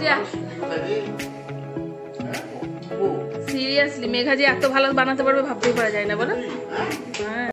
যে সিরিয়াসলি মেঘা যে এত ভালো বানাতে পারবে ভাবতেই পারা যায় না, বলো? হ্যাঁ।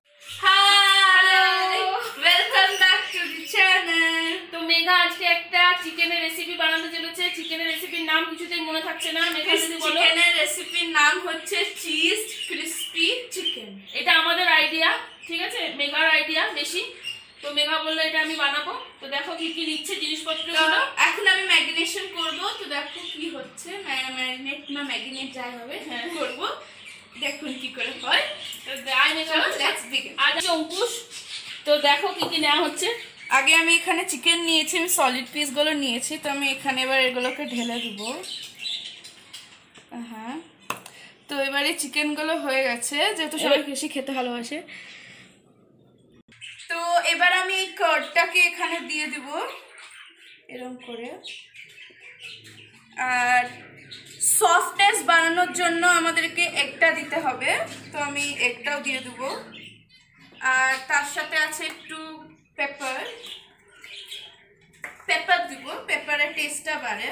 মেঘা আজকে একটা চিকেনের রেসিপি বানাতে চলেছে। চিকেনের রেসিপির নাম কিছুতেই মনে থাকছে না। মেঘা যদি বলো, চিকেনের রেসিপির নাম হচ্ছে চিজ ক্রিস্পি চিকেন। এটা আমাদের আইডিয়া, ঠিক আছে, মেঘার আইডিয়া বেশি। তো মেঘা বললো এটা আমি বানাবো। তো দেখো কি কি নিচ্ছে জিনিসপত্রগুলো। এখন আমি ম্যারিনেশন করব। তো দেখো কি হচ্ছে, ম্যারিনেট না ম্যারিনেট যাই হবে হ্যাঁ করব, দেখুন কি করে হয়। তো আই মেঘা লেটস বিগিন। আজ অঙ্কুশ। তো দেখো কি কি নেওয়া হচ্ছে। আগে আমি এখানে চিকেন নিয়েছি, আমি সলিড পিসগুলো নিয়েছি। তো আমি এখানে এবার এগুলোকে ঢেলে দেবো। হ্যাঁ, তো এবারে চিকেনগুলো হয়ে গেছে, যেহেতু সবাই বেশি খেতে ভালোবাসে। তো এবার আমি এই কার্ডটাকে এখানে দিয়ে দেব এরকম করে। আর সফটনেস বানানোর জন্য আমাদেরকে একটা দিতে হবে, তো আমি একটাও দিয়ে দেবো। আর তার সাথে আছে একটু পেপার দিব, পেপারের টেস্টটা বাড়ে।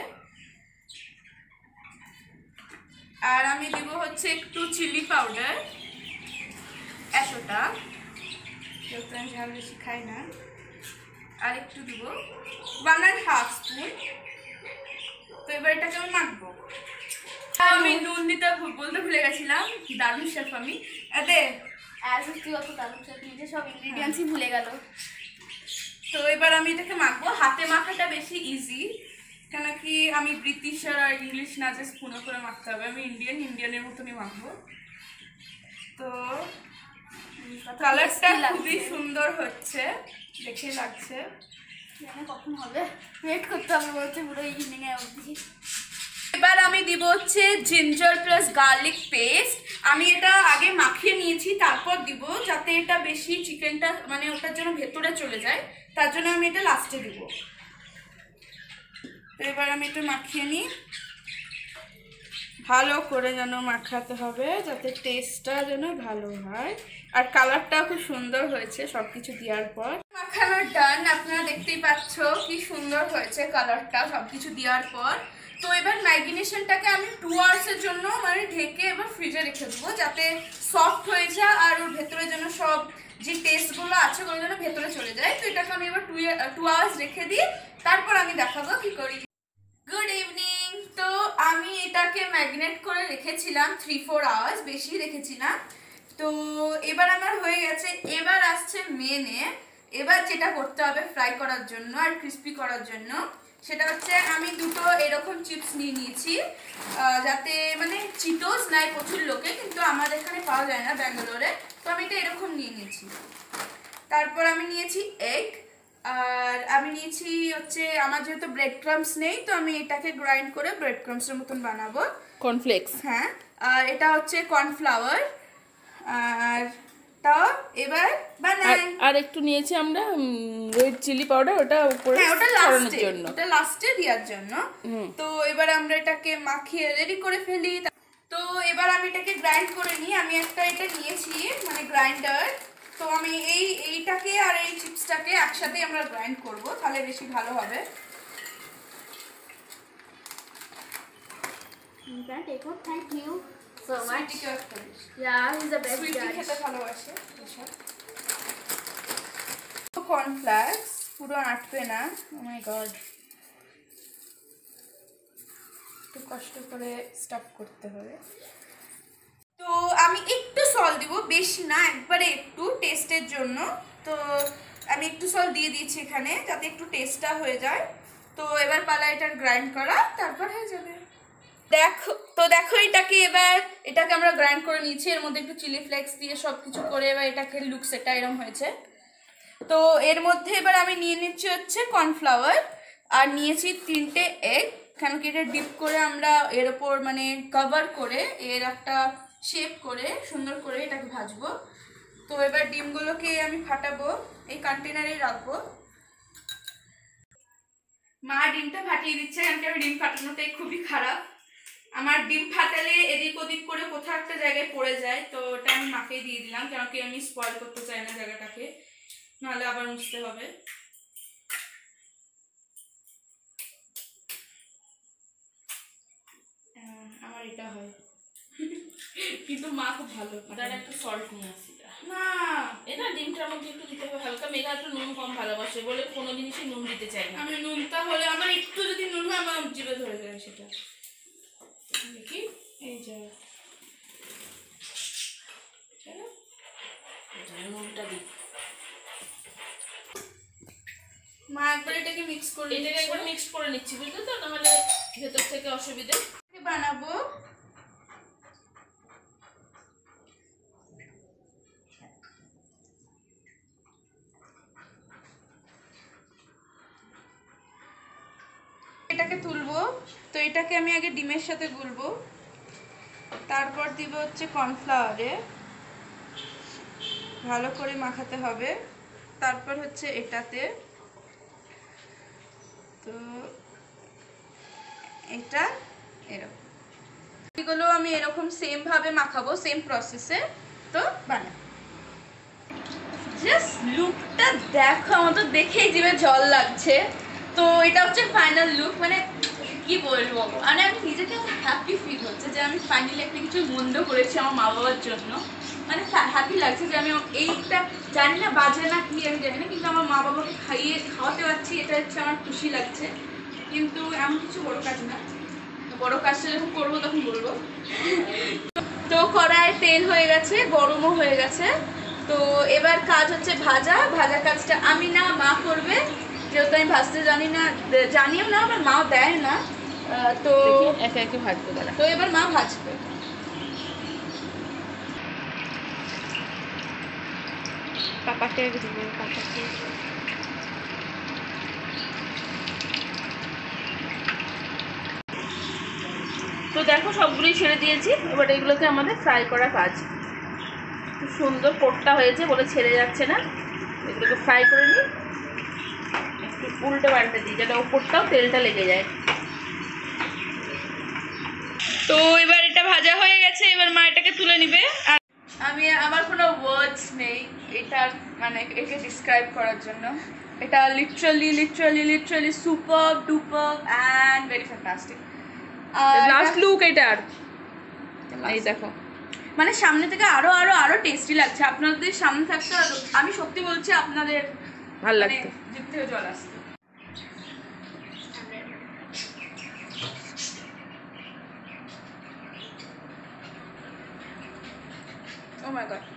আর আমি দিব হচ্ছে একটু চিলি পাউডার, এতটা, যেহেতু আমি ঝাল বেশি খাই না। আর একটু দিব 1.5 স্পুন। তো এবার এটাকে আমি মাখবো। আমি নুন দিতে বলতে ভুলে গেছিলাম, দারুণ শেফ আমি। এতে তুই অত দারুণ শেফ, নিজে সব ইনগ্রিডিয়েন্টসই ভুলে গেল। তো এবার আমি এটাকে মাখবো। হাতে মাখাটা বেশি ইজি, কেন কি আমি ব্রিটিশ আর ইংলিশ না যে স্পুনে করে মাখতে হবে। আমি ইন্ডিয়ানের মতনই মাখবো। তো কালারটা খুবই সুন্দর হচ্ছে, দেখে লাগছে। কখন হবে ওয়েট করতে হবে, বলছে পুরো ইভিনিং এ অবধি। এবার আমি দিব হচ্ছে জিঞ্জার প্লাস গার্লিক পেস্ট। আমি এটা আগে মাখিয়ে নিয়েছি, তারপর দিব, যাতে এটা বেশি চিকেনটা মানে ওটার জন্য ভেতরে চলে যায়, তার জন্য আমি এটা লাস্টে দিব। তো এবার আমি একটু মাখিয়ে নিই, ভালো করে যেন মাখাতে হবে, যাতে টেস্টটা যেন ভালো হয়। আর কালারটাও খুব সুন্দর হয়েছে সব কিছু দেওয়ার পর। মাখানোর ডান, আপনারা দেখতেই পাচ্ছ কি সুন্দর হয়েছে কালারটা সব কিছু দেওয়ার পর। তো এবার ম্যারিনেশনটাকে আমি 2 আওয়ার্সের জন্য মানে ঢেকে এবার ফ্রিজে রেখে দেবো, যাতে সফট হয়ে যায় আর ওর ভেতরে যেন সব যে টেস্টগুলো আছে ওগুলো যেন ভেতরে চলে যায়। তো এটাকে আমি এবার 2 আওয়ার্স রেখে দিই, তারপর আমি দেখাবো কি করি। Good evening. তো আমি এটাকে ম্যারিনেট করে রেখেছিলাম 3-4 আওয়ার্স, বেশি রেখেছি না। তো এবার আমার হয়ে গেছে। এবার আসছে মেনে। এবার যেটা করতে হবে ফ্রাই করার জন্য আর ক্রিস্পি করার জন্য, সেটা হচ্ছে আমি দুটো এরকম চিপস নিয়ে নিয়েছি, যাতে মানে চিটোস নাই প্রচুর লোকে, কিন্তু আমাদের এখানে পাওয়া যায় না ব্যাঙ্গালোরে। তো আমি এটা এরকম নিয়ে নিয়েছি। তারপর আমি নিয়েছি এগ, আর আমি নিয়েছি হচ্ছে, আমার যেহেতু ব্রেড ক্রাম্পস নেই, তো আমি এটাকে গ্রাইন্ড করে ব্রেড ক্রাম্পসের মতন বানাবো। কর্নফ্লেক্স, হ্যাঁ। আর এটা হচ্ছে কর্নফ্লাওয়ার। আর তাও এবার বানাই। আর একটু নিয়েছি আমরা রেড চিলি পাউডার, ওটা উপরে ছড়ানোর জন্য, ওটা লাস্টে দেওয়ার জন্য। তো এবার আমরা এটাকে মাখিয়ে রেডি করে ফেলি। তো এবার আমি এটাকে গ্রাইন্ড করে নিই। আমি একটা এটা নিয়েছি মানে গ্রাইন্ডার। তো আমি এইটাকে আর এই চিপসটাকে একসাথে আমরা গ্রাইন্ড করব, তাহলে বেশি ভালো হবে। Thank you so much. Yeah, he's the best guy. খেতে ভালোবাসে। কর্নফ্লেক্স পুরো আটবে না। ও মাই গড, একটু কষ্ট করে স্টাফ করতে হবে। তো আমি একটু সল্ট দিব, বেশি না, একবারে একটু টেস্টের জন্য। তো আমি একটু সল্ট দিয়ে দিয়েছি এখানে, যাতে একটু টেস্টটা হয়ে যায়। তো এবার পালা এটার গ্রাইন্ড করা, তারপর হয়ে যাবে। দেখো এটাকে আমরা গ্রাইন্ড করে নিয়েছি। এর মধ্যে একটু চিলি ফ্লেক্স দিয়ে সব কিছু করে এবার এটাকে লুকস এটা এরকম হয়েছে। তো এর মধ্যে এবার আমি নিয়ে নিচ্ছি হচ্ছে কর্নফ্লাওয়ার, আর নিয়েছি 3টে এগ। কেন কি এটা ডিপ করে আমরা এর ওপর মানে কভার করে এর একটা শেপ করে সুন্দর করে এটাকে ভাজবো। তো এবার ডিমগুলোকে আমি ফাটাবো, এই কন্টেনারেই রাখবো। মা ডিমটা ফাটিয়ে দিচ্ছে, কারণ আমি ডিম ফাটানোতে খুবই খারাপ। আমার ডিম ফাটালে এদিক ওদিক করে কোথাও একটা জায়গায় পড়ে যায়, তো ওটা আমি মাকেই দিয়ে দিলাম, কেন কি আমি স্পয়েল করতে চাই না জায়গাটাকে, নাহলে আবার মুছতে হবে। আমার এটা হয় কিন্তু মা খুব ভালো তার একটু সল্ট নিয়ে আসি না এটা ডিমটার মধ্যে একটু দিতে হবে হালকা মেঘা একটু নুন কম ভালোবাসে বলে কোনো জিনিসই নুন দিতে চাই না আমি নুনটা হলে আমার একটু যদি নুন হয় আমার জিভে ধরে যায় সেটা দেখি এই যে নুনটা দিই মা একবার এটাকে মিক্স করে এটাকে একবার মিক্স করে নিচ্ছি বুঝলি তো নাহলে ভেতর থেকে অসুবিধে বানাবো এটাকে তুলবো তো এটাকে আমি আগে ডিমের সাথে গুলবো তারপর দিব হচ্ছে কর্নফ্লাওয়ারে ভালো করে মাখাতে হবে তারপর হচ্ছে এটাতে তো এটা এরকম এগুলো আমি এরকম সেম ভাবে মাখাবো সেম প্রসেসে তো বানাই জাস্ট লুকটা দেখো আমার তো দেখেই জিভে জল লাগছে তো এটা হচ্ছে ফাইনাল লুক মানে কি বলবো মানে আমি নিজেকে হ্যাপি ফিল হচ্ছে যে আমি ফাইনালি একটা কিছু মন্দ করেছি আমার মা বাবার জন্য মানে হ্যাপি লাগছে যে আমি এইটা জানি না বাজে না কি আমি জানি না কিন্তু আমার মা বাবাকে খাওয়াতে পারছি এটা হচ্ছে আমার খুশি লাগছে কিন্তু এমন কিছু বড় কাজ না বড় কাজটা যখন করবো তখন বলবো তো কড়ায় তেল হয়ে গেছে গরমও হয়ে গেছে তো এবার কাজ হচ্ছে ভাজা কাজটা আমি না মা করবে যেহেতু আমি ভাজতে জানিও না আমার মাও দেয় না তো একে একে ভাজতে পারে তো এবার মা ভাজবে পাপাকে দিব পাপাকে তো দেখো সবগুলোই ছেড়ে দিয়েছি এবার এগুলোকে আমাদের ফ্রাই করা কাজ খুব সুন্দর কোটটা হয়েছে বলে ছেড়ে যাচ্ছে না এগুলোকে ফ্রাই করে নিই একটু উল্টে পাল্টে দিই যাতে ওপরটাও তেলটা লেগে যায় তো এবার এটা ভাজা হয়ে গেছে এবার মা এটাকে তুলে নিবে আর আমি আমার কোনো ওয়ার্ডস নেই এটার মানে একে ডিসক্রাইব করার জন্য এটা literally super duper and very fantastic last look এটার এই দেখো মানে সামনে থেকে আরো আরো আরো টেস্টি লাগছে আপনাদের সামনে থাকতে আমি সত্যি বলছি আপনাদের ভালো মানে লাগতো জিভ থেকে জল আসছে Oh my god.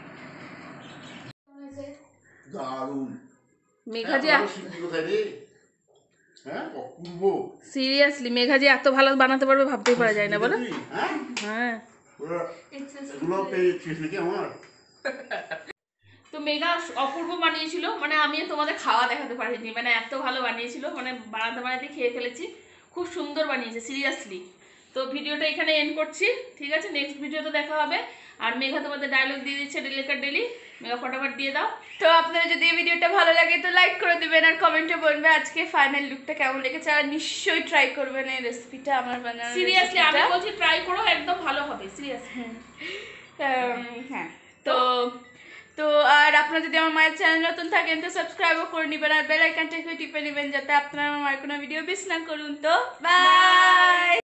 দারুণ মেঘা যে কোথায় রে হ্যাঁ অপূর্ব সিরিয়াসলি মেঘা যে এত ভালো বানাতে পারবে ভাবতেই পারা যায় না বলো হ্যাঁ হ্যাঁ এগুলো পেয়েছিস নাকি আমার তো মেঘা অপূর্ব বানিয়েছিল মানে আমি তোমাদের খাওয়া দেখাতে পারিনি মানে এত ভালো বানিয়েছিল মানে বানাতে খেয়ে ফেলেছি খুব সুন্দর বানিয়েছে সিরিয়াসলি তো ভিডিওটা এখানে এন্ড করছি ঠিক আছে নেক্সট ভিডিওতে দেখা হবে আর মেঘা তোমাদের ডায়লগ দিয়ে দিচ্ছে ডেলি মেঘা ফটাফট দিয়ে দাও তো আপনারা যদি এই ভিডিওটা ভালো লাগে তো লাইক করে দিবেন আর কমেন্টে বলবেন আজকে ফাইনাল লুকটা কেমন লেগেছে আর নিশ্চয়ই ট্রাই করবেন এই রেসিপিটা আমার বানানো সিরিয়াসলি আমি বলছি ট্রাই করো একদম ভালো হবে সিরিয়াসলি হ্যাঁ তো তো আর আপনারা যদি আমার মায়ের চ্যানেল নতুন থাকেন তো সাবস্ক্রাইবও করে নেবেন আর বেল আইকনটা টিপে নেবেন যাতে আপনারা আমার কোনো ভিডিও মিস না করুন তো বাই